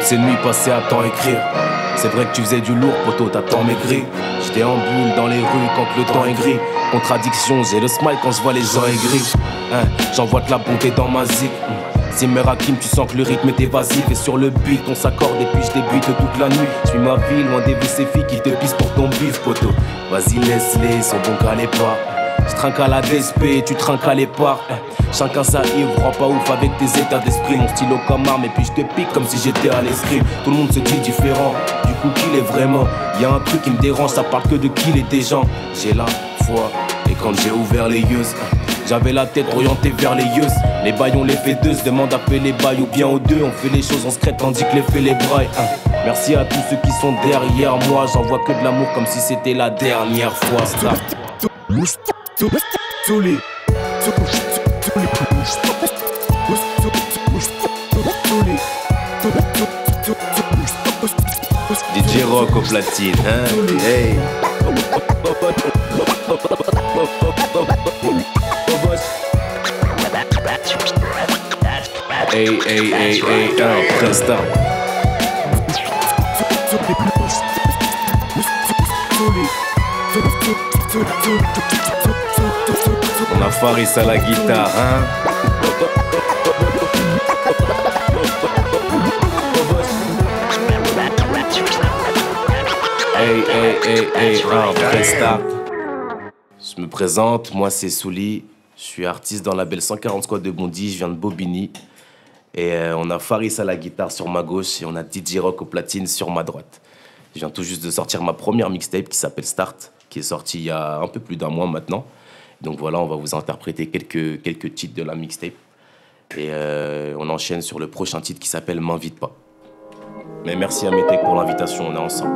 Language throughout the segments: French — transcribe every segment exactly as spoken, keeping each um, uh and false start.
ces nuits passées à t'en écrire. C'est vrai que tu faisais du lourd, poto, t'as tant maigri. Je déambule dans les rues quand le temps est gris. Contradiction, j'ai le smile quand je vois les gens aigris. Hein, j'envoie de la bonté dans ma zik. Zimmer Hakim, tu sens que le rythme est évasif. Et sur le beat, on s'accorde et puis je débute toute la nuit. Je suis ma vie, loin des ces filles qui te pissent pour ton bif, poto. Vas-y, laisse-les, sont bons qu'à les pas. Je trinque à la D S P, tu trinques à les parts. Chacun sa ivre, rends pas ouf avec tes états d'esprit. Mon stylo comme arme et puis je te pique comme si j'étais à l'escrime. Tout le monde se dit différent, du coup qu'il est vraiment. Y'a un truc qui me dérange, ça parle que de kill et des gens. J'ai la foi, et quand j'ai ouvert les yeux, j'avais la tête orientée vers les yeux. Les bails on les fait deux, se demande à faire les bails ou bien aux deux. On fait les choses en secret tandis que les fait les brailles. Merci à tous ceux qui sont derrière moi. J'envoie que de l'amour comme si c'était la dernière fois. Ça. D J Rock au platine, hein? Hey. Hey, hey, hey, hey, un Presta. On a Faris à la guitare, hein? Hey, hey, hey, hey, un Presta. Je me présente, moi c'est Souli. Je suis artiste dans la label cent quarante Squad de Bondy, je viens de Bobigny. Et euh, on a Faris à la guitare sur ma gauche et on a D J Rock au platine sur ma droite. Je viens tout juste de sortir ma première mixtape qui s'appelle Start, qui est sortie il y a un peu plus d'un mois maintenant. Donc voilà, on va vous interpréter quelques, quelques titres de la mixtape. Et euh, on enchaîne sur le prochain titre qui s'appelle M'invite pas. Mais merci à Metek pour l'invitation, on est ensemble.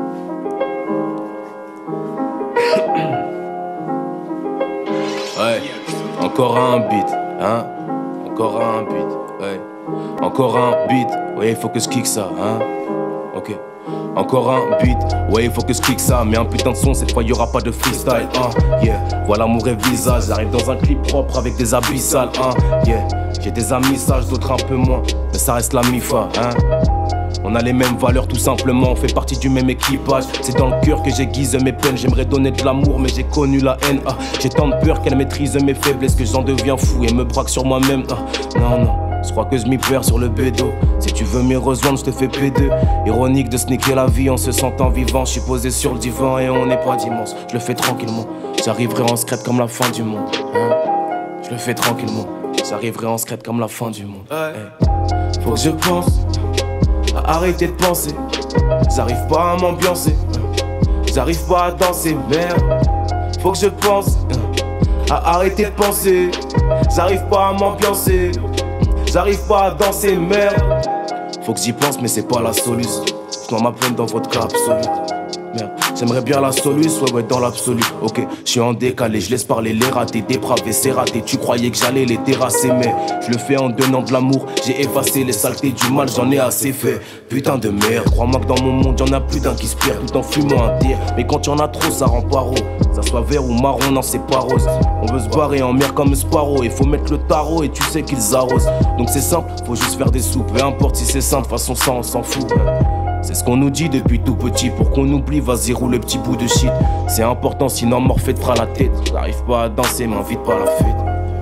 Ouais, encore un beat, hein? Encore un beat, ouais. Encore un beat, ouais, il faut que je kick ça, hein? Ok. Encore un beat, ouais, il faut que je kick ça. Mais un putain de son, cette fois y'aura pas de freestyle, hein? Yeah, voilà mon vrai visage. J'arrive dans un clip propre avec des habits sales, hein? Yeah, j'ai des amis sages, d'autres un peu moins. Mais ça reste la mifa, hein? On a les mêmes valeurs tout simplement, on fait partie du même équipage. C'est dans le cœur que j'aiguise mes peines. J'aimerais donner de l'amour mais j'ai connu la haine, ah. J'ai tant de peur qu'elle maîtrise mes faiblesses que j'en deviens fou et me braque sur moi-même, ah. Non, non, je crois que je m'y perds sur le bédo. Si tu veux m'y rejoindre, je te fais P deux. Ironique de sneaker la vie en se sentant vivant. Je suis posé sur le divan et on n'est pas dimanche. Je le fais tranquillement, j'arriverai en secret comme la fin du monde, hein. Je le fais tranquillement, j'arriverai en secret comme la fin du monde, hey. Faut que je pense à arrêter de penser. J'arrive pas à m'ambiancer, j'arrive pas à danser, merde. Faut que je pense à arrêter de penser. J'arrive pas à m'ambiancer, j'arrive pas à danser, merde. Faut que j'y pense mais c'est pas la solution. Je dois ma peine dans votre cas absolu. Merde, j'aimerais bien la solution, ouais ouais dans l'absolu. Ok, je suis en décalé, je laisse parler les ratés. Dépravé, c'est raté, tu croyais que j'allais les terrasser. Mais je le fais en donnant de l'amour. J'ai effacé les saletés du mal, j'en ai assez fait. Putain de merde, crois-moi que dans mon monde y'en a plus d'un qui se perd tout en fumant un tir. Mais quand y'en a trop ça rend pas rond. Ça soit vert ou marron, non c'est pas rose. On veut se barrer en mer comme Sparrow. Il faut mettre le tarot et tu sais qu'ils arrosent. Donc c'est simple, faut juste faire des sous. Peu importe si c'est simple, de toute façon ça on s'en fout. C'est ce qu'on nous dit depuis tout petit. Pour qu'on oublie, vas-y roule le petit bout de shit. C'est important sinon Morphée te fera la tête. J'arrive pas à danser, m'invite pas à la fête.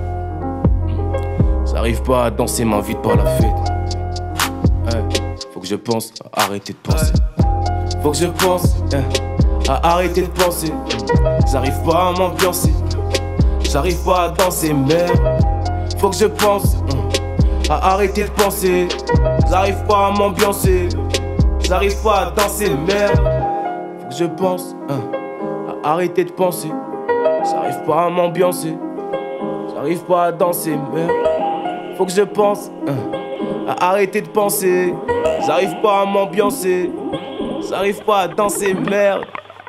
J'arrive pas à danser, m'invite pas à la fête. Hey, faut que je pense à arrêter de penser. Faut que je pense hey, à arrêter de penser. J'arrive pas à m'ambiancer, j'arrive pas à danser, merde. Faut que je pense à arrêter de penser. J'arrive pas à m'ambiancer, j'arrive pas à danser, merde. Faut que je pense hein, à arrêter de penser. J'arrive pas à m'ambiancer, j'arrive pas à danser, merde. Faut que je pense hein, à arrêter de penser. J'arrive pas à m'ambiancer, j'arrive pas à danser, merde.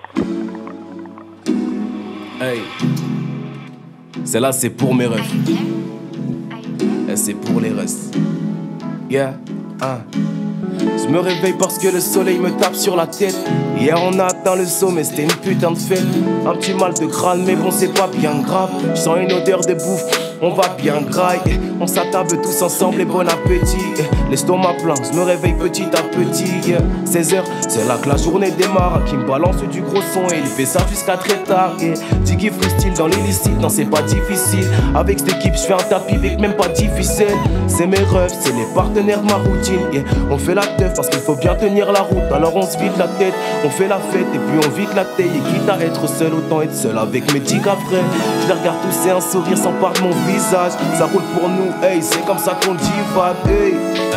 Hey, celle-là c'est pour mes rêves. Et c'est pour les restes. Yeah, hein. Je me réveille parce que le soleil me tape sur la tête. Hier on a atteint le sommet, c'était une putain de fête. Un petit mal de crâne mais bon c'est pas bien grave. Je sens une odeur de bouffe on va bien grailler. On s'attable tous ensemble et bon appétit. L'estomac plein, je me réveille petit à petit. seize heures, c'est là que la journée démarre. Qui me balance du gros son et il fait ça jusqu'à très tard. Diggy freestyle dans l'illicite, non c'est pas difficile. Avec cette équipe, je fais un tapis avec même pas difficile. C'est mes rêves, c'est les partenaires de ma routine. On fait la teuf parce qu'il faut bien tenir la route. Alors on se vide la tête, on fait la fête et puis on vide la taille. Et quitte à être seul, autant être seul avec mes dix après. Je les regarde tous et un sourire s'empare de mon visage. Ça roule pour nous, hey, c'est comme ça qu'on divague, hey.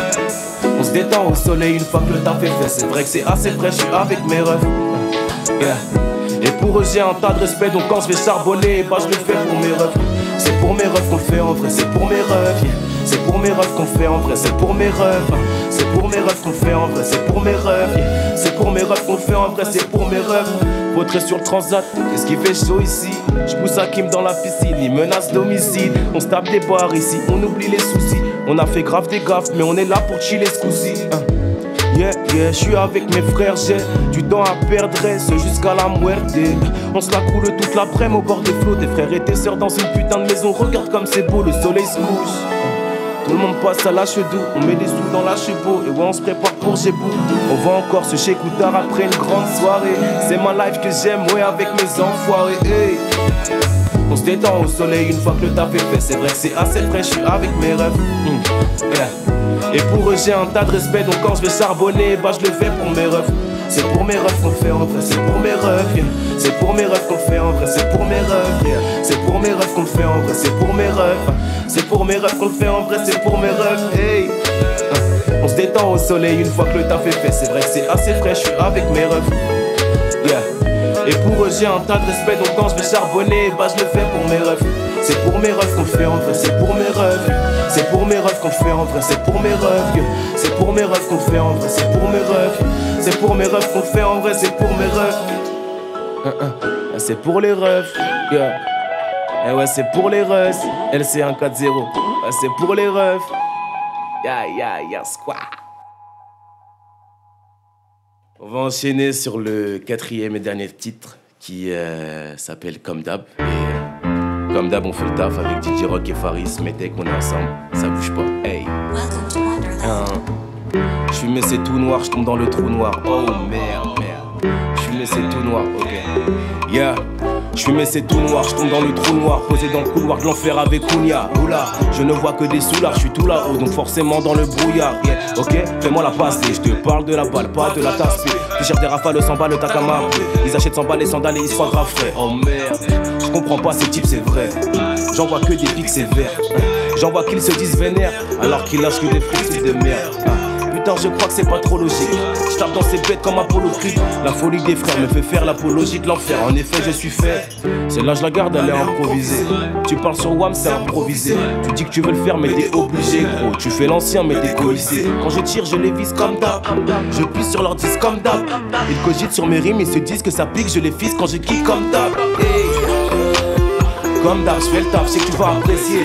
On se détend au soleil une fois que le taf est fait. C'est vrai que c'est assez frais, je suis avec mes refs, yeah. Et pour eux j'ai un tas de respect, donc quand je vais charbonner, bah je le fais pour mes refs. C'est pour mes refs qu'on le fait en vrai, c'est pour mes refs, yeah. C'est pour mes refs qu'on le fait en vrai, c'est pour mes refs. C'est pour mes refs qu'on le fait en vrai, c'est pour mes refs, yeah. C'est pour mes refs qu'on le fait en vrai, c'est pour mes refs. Vautré sur le transat, qu'est-ce qui fait chaud ici? Je pousse Hakim dans la piscine, il menace d'homicide. On se tape des barres ici, on oublie les soucis. On a fait grave des gaffes, mais on est là pour chiller ce coup-ci. Yeah, yeah, je suis avec mes frères, j'ai du temps à perdre, c'est jusqu'à la muerte. On se la coule toute l'après-midi au bord des flots. Tes frères et tes sœurs dans une putain de maison, regarde comme c'est beau, le soleil se couche. Tout le monde passe à l'âge doux, on met des sous dans la chevaux. Et ouais, on se prépare pour Gébou. On va encore se chez Coutard après une grande soirée. C'est ma life que j'aime, ouais, avec mes enfoirés, hey. On se détend au soleil une fois que le taf est fait. C'est vrai que c'est assez frais, je suis avec mes rêves, mmh. Yeah. Et pour eux j'ai un tas de respect, donc quand je vais charbonner, bah je le fais pour mes refs. C'est pour mes refs qu'on le fait en vrai, c'est pour mes refs, yeah. C'est pour mes refs qu'on le fait en vrai, c'est pour mes refs, yeah. C'est pour mes refs qu'on le fait en vrai, c'est pour mes refs. C'est pour mes refs qu'on le fait en vrai, c'est pour mes refs, hey. On se détend au soleil une fois que le taf est fait. C'est vrai que c'est assez frais, je suis avec mes refs, yeah. Et pour eux j'ai un tas de respect, donc quand je vais charbonner, bah je le fais pour mes refs. C'est pour mes refs qu'on le fait en vrai, c'est pour mes refs. C'est pour mes refs qu'on le fait en vrai, c'est pour mes refs. C'est pour mes refs qu'on le fait en vrai, c'est pour mes refs. C'est pour mes refs qu'on le fait en vrai, c'est pour mes refs. C'est pour les refs, yeah. Eh ouais, c'est pour les refs. L C un quatre zéro, c'est pour les refs. Ya ya ya squat. On va enchaîner sur le quatrième et dernier titre qui euh, s'appelle Comme d'hab. Et euh, comme d'hab, on fait le taf avec D J Rock et Faris. Mais dès qu'on est ensemble, ça bouge pas. Hey. Je fume mais c'est tout noir, je tombe dans le trou noir. Oh merde, merde. Je fume mais c'est tout noir, ok. Yeah. Je fume mais c'est tout noir, je tombe dans le trou noir. Posé dans le couloir de l'enfer avec Kounia. Oula, je ne vois que des soulards, je suis tout là-haut, donc forcément dans le brouillard, yeah. Ok, fais-moi la passe, je te parle de la balle, pas de la tasse. Tu cherches des rafales, cent balles, t'as qu'à m'appeler. Ils achètent cent balles les sandales et ils soient grave frais. Oh merde, je comprends pas ces types, c'est vrai. J'en vois que des pics sévères. J'en vois qu'ils se disent vénères, alors qu'ils lâchent que des frites de merde. Putain, je crois que c'est pas trop logique. Je tape dans ces bêtes comme Apollo Creed. La folie des frères me fait faire l'apologie de l'enfer. En effet, je suis fait. Celle-là, je la garde, elle est improvisée. Tu parles sur W A M, c'est improvisé. Tu dis que tu veux le faire, mais t'es obligé, gros. Tu fais l'ancien, mais t'es cohissé. Quand je tire, je les vise comme d'hab. Je pisse sur leur disque comme d'hab. Ils cogitent sur mes rimes, ils se disent que ça pique. Je les fisse quand je kick comme d'hab. Hey. Comme d'hab, je fais le taf, je sais que tu vas apprécier.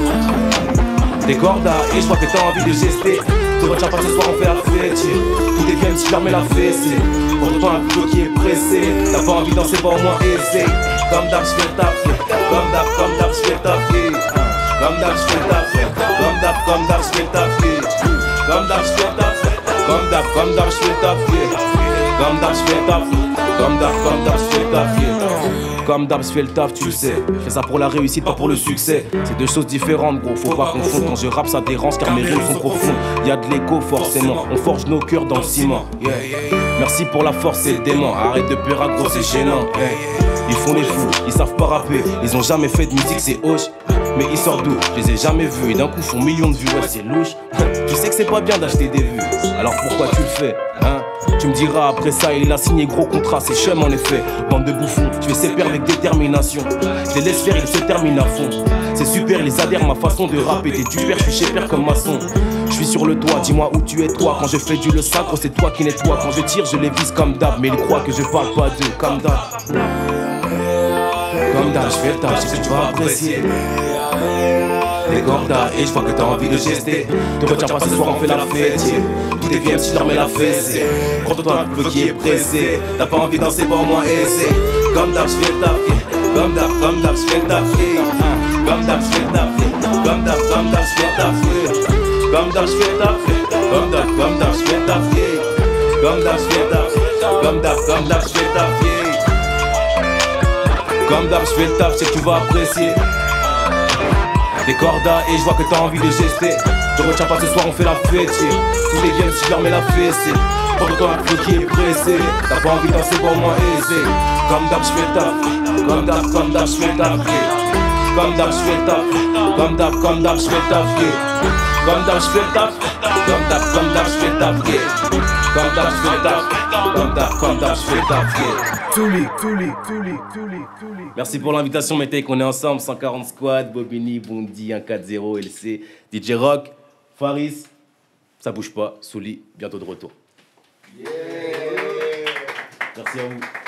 Des cordas, et je vois que t'as envie de gester. Tu retiens pas ce soir, on fait la fête. Tout est bien si je leur mets la fessée. Pourtant un couteau qui est pressé. T'as pas envie de danser, pas au moins essaye. Comme d'hab, je fais le taf. Comme d'hab, comme d'hab, je fais le taf. Comme d'hab, je fais le taf. Comme d'hab, comme d'hab, je fais le taf. Comme d'hab, je fais le taf. Comme d'hab, comme d'hab, je fais le taf. Comme d'hab, je fais le taf. Comme d'hab, comme d'hab, je fais le taf. Comme d'hab, je fais le taf, tu le sais. Je fais ça pour la réussite, pas pour le succès. C'est deux choses différentes, gros, faut pas confondre. Quand je rappe, ça dérange car mes rimes sont profondes. Y'a de l'écho, forcément. On forge nos cœurs dans le ciment. Yeah. Merci pour la force et le démon. Arrête de peur à gros, c'est gênant. Hey. Ils font les fous, ils savent pas rapper. Ils ont jamais fait de musique, c'est hoche. Mais ils sortent d'où? Je les ai jamais vus. Et d'un coup, font millions de vues, ouais, c'est louche. Tu sais que c'est pas bien d'acheter des vues. Alors pourquoi tu le fais, hein? Tu me diras après ça, il a signé gros contrat, c'est chum en effet. Bande de bouffons, tu fais ses pairs avec détermination. Je les laisse faire, ils se terminent à fond. C'est super, ils adhèrent ma façon de rapper. T'es du père, je suis chez père comme maçon. Je suis sur le toit, dis-moi où tu es toi. Quand je fais du le sacre, c'est toi qui nettoie. Quand je tire, je les vise comme d'hab. Mais ils croient que je parle pas d'eux, comme d'hab. Comme d'hab, je fais le taf, je sais que tu vas apprécier. Les cordas, et je vois que t'as envie de gester. Te retiens pas ce soir, on fait la fête. Tout est bien si je leur mets la fesse. Prends-toi un peu qui est pressé. T'as pas envie de danser, pas au moins essayer. Comme d'hab, je fais le taf. Comme d'hab, comme d'hab, je fais le taf. Comme d'hab, j'fais taffer. Comme d'hab, comme d'hab, j'fais taffer. Comme d'hab, j'fais taffer. Comme d'hab, comme d'hab, j'fais taffer. Comme d'hab, j'fais taffer. Comme d'hab, comme d'hab, j'fais taffer. Comme d'hab, j'fais le taf, c'est que tu vas apprécier. Des cordas et je vois que t'as envie de gester. Je retiens pas ce soir, on fait la fête. Tous les games, si je leur mets la fessée. Pour toi, un truc qui est pressé. T'as pas envie de danser pour moi aisé. Comme d'hab, j'fais le taf. Comme d'hab, comme d'hab, j'fais le taf. Comme d'hab, j'fais le taf. Comme d'hab, comme d'hab, j'fais le taf. Comme d'hab, j'fais le taf. Comme d'hab, comme d'hab, j'fais le taf. Comme d'hab, j'fais le taf. Comme d'hab, comme d'hab, j'fais le taf. Touli, Touli, Touli, Touli, Touli. Merci pour l'invitation, mes takes. On est ensemble, cent quarante Squad, Bobini, Bondi, un quatre zéro, L C, D J Rock, Faris. Ça bouge pas, Souli, bientôt de retour. Yeah. Merci à vous.